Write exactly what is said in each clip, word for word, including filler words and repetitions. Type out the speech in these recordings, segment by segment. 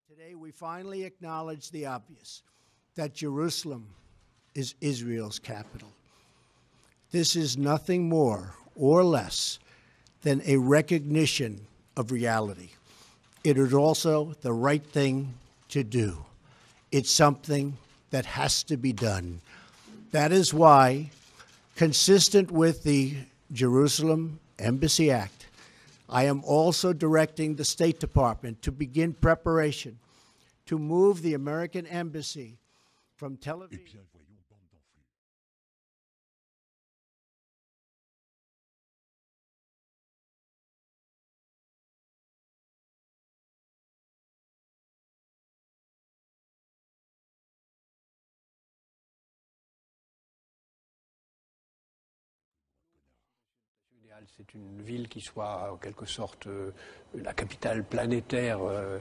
Today we finally acknowledge the obvious, that Jerusalem is Israel's capital. This is nothing more or less than a recognition of reality. It is also the right thing to do. It's something that has to be done. That is why, consistent with the Jerusalem Embassy Act, I am also directing the State Department to begin preparation to move the American Embassy from Tel Aviv. C'est une ville qui soit en quelque sorte euh, la capitale planétaire euh,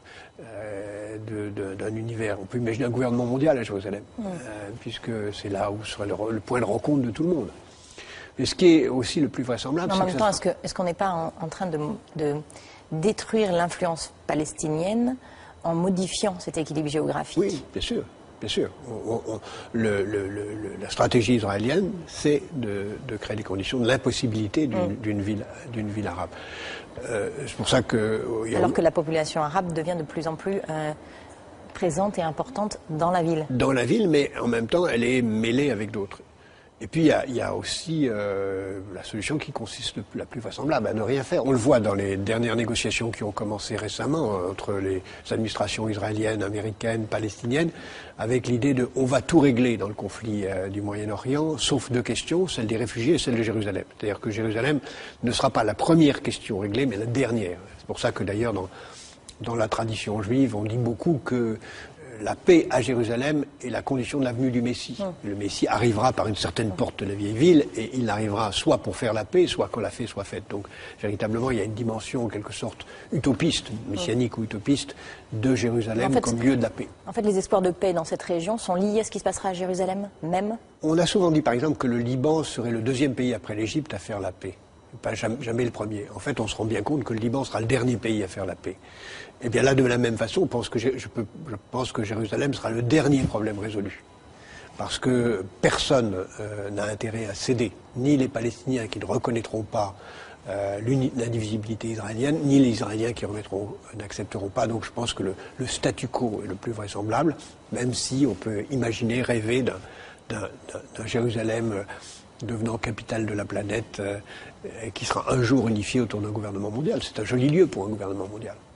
euh, d'un univers. On peut imaginer un gouvernement mondial à Jérusalem, mmh. euh, puisque c'est là où serait le, le point de rencontre de tout le monde. Mais ce qui est aussi le plus vraisemblable, c'est que En même temps, est-ce est qu'on n'est pas en, en train de, de détruire l'influence palestinienne en modifiant cet équilibre géographique? Oui, bien sûr. Bien sûr. On, on, le, le, le, la stratégie israélienne, c'est de, de créer les conditions de l'impossibilité d'une mm. ville, d'une ville arabe. Euh, c'est pour ça que... Alors que la population arabe devient de plus en plus euh, présente et importante dans la ville. Dans la ville, mais en même temps, elle est mêlée avec d'autres. Et puis, il y a, il y a aussi euh, la solution qui consiste la plus vraisemblable à ne rien faire. On le voit dans les dernières négociations qui ont commencé récemment euh, entre les administrations israéliennes, américaines, palestiniennes, avec l'idée de on va tout régler dans le conflit euh, du Moyen-Orient, sauf deux questions, celle des réfugiés et celle de Jérusalem. C'est-à-dire que Jérusalem ne sera pas la première question réglée, mais la dernière. C'est pour ça que d'ailleurs, dans, dans la tradition juive, on dit beaucoup que la paix à Jérusalem est la condition de la venue du Messie. Mmh. Le Messie arrivera par une certaine porte de la vieille ville et il arrivera soit pour faire la paix, soit quand la paix soit faite. Donc, véritablement, il y a une dimension, en quelque sorte, utopiste, messianique mmh. ou utopiste, de Jérusalem en fait, comme lieu de la paix. En fait, les espoirs de paix dans cette région sont liés à ce qui se passera à Jérusalem même? On a souvent dit, par exemple, que le Liban serait le deuxième pays après l'Égypte à faire la paix. Pas jamais, jamais le premier. En fait, on se rend bien compte que le Liban sera le dernier pays à faire la paix. Et bien là, de la même façon, on pense que je, peux, je pense que Jérusalem sera le dernier problème résolu. Parce que personne euh, n'a intérêt à céder, ni les Palestiniens qui ne reconnaîtront pas euh, l'indivisibilité israélienne, ni les Israéliens qui n'accepteront pas. Donc je pense que le, le statu quo est le plus vraisemblable, même si on peut imaginer, rêver d'un Jérusalem euh, devenant capitale de la planète, euh, qui sera un jour unifié autour d'un gouvernement mondial. C'est un joli lieu pour un gouvernement mondial.